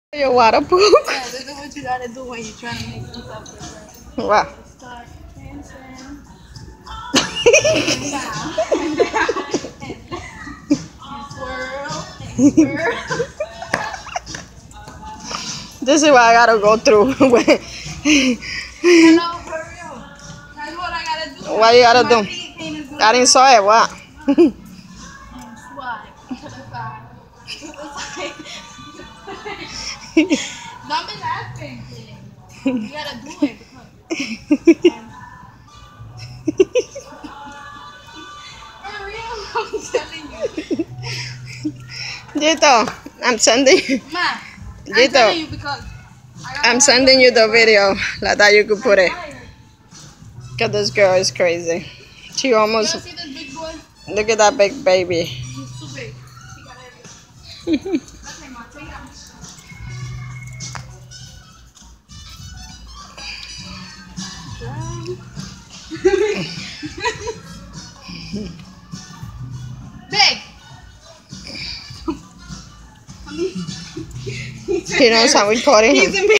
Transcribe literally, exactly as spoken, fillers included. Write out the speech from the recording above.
Your water poop. Yeah, this is what you gotta do when you're trying to make yourself different. Wow. Start dancing. And swirl. And swirl. This is what I gotta go through. Hello, for real. That's what I gotta do. What you gotta My do? feet ain't as good I didn't saw it. What? And slide to the side. To the side. Don't be laughing, please. You gotta do it. For real, I'm telling you. Jito, I'm sending you. Ma, I'm Jito, telling you because I gotta I'm have sending you the something. video. Like that you could put it. I'm tired. Cause this girl is crazy. She You almost wanna see this big boy? look at that big baby. He's too big. He got everything. Okay, Ma, take him. Big. He knows I'm recording him. He's in